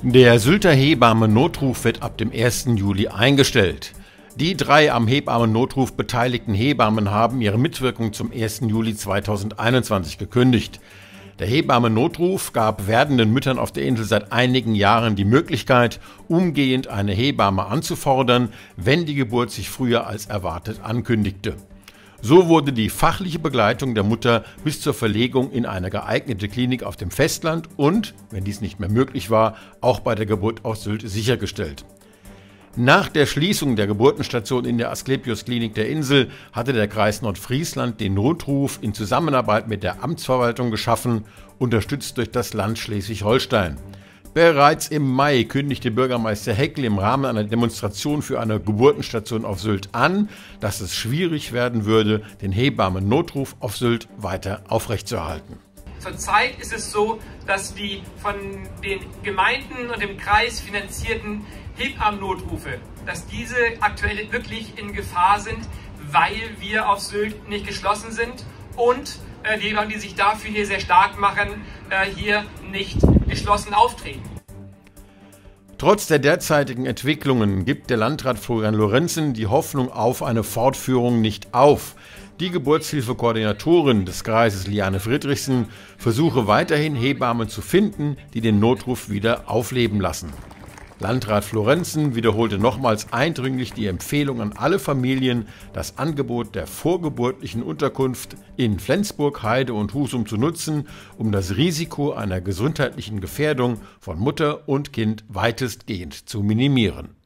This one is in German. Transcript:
Der Sylter Hebammen-Notruf wird ab dem 1. Juli eingestellt. Die 3 am Hebammen-Notruf beteiligten Hebammen haben ihre Mitwirkung zum 1. Juli 2021 gekündigt. Der Hebammen-Notruf gab werdenden Müttern auf der Insel seit einigen Jahren die Möglichkeit, umgehend eine Hebamme anzufordern, wenn die Geburt sich früher als erwartet ankündigte. So wurde die fachliche Begleitung der Mutter bis zur Verlegung in eine geeignete Klinik auf dem Festland und, wenn dies nicht mehr möglich war, auch bei der Geburt auf Sylt sichergestellt. Nach der Schließung der Geburtenstation in der Asklepios-Klinik der Insel hatte der Kreis Nordfriesland den Notruf in Zusammenarbeit mit der Amtsverwaltung geschaffen, unterstützt durch das Land Schleswig-Holstein. Bereits im Mai kündigte Bürgermeister Heckel im Rahmen einer Demonstration für eine Geburtenstation auf Sylt an, dass es schwierig werden würde, den Hebammen-Notruf auf Sylt weiter aufrechtzuerhalten. Zurzeit ist es so, dass die von den Gemeinden und dem Kreis finanzierten Hebammen-Notrufe, dass diese aktuell wirklich in Gefahr sind, weil wir auf Sylt nicht geschlossen sind und die Hebammen, die sich dafür hier sehr stark machen, hier nicht geschlossen auftreten. Trotz der derzeitigen Entwicklungen gibt der Landrat Florian Lorenzen die Hoffnung auf eine Fortführung nicht auf. Die Geburtshilfekoordinatorin des Kreises Liane Friedrichsen versuche weiterhin Hebammen zu finden, die den Notruf wieder aufleben lassen. Landrat Lorenzen wiederholte nochmals eindringlich die Empfehlung an alle Familien, das Angebot der vorgeburtlichen Unterkunft in Flensburg, Heide und Husum zu nutzen, um das Risiko einer gesundheitlichen Gefährdung von Mutter und Kind weitestgehend zu minimieren.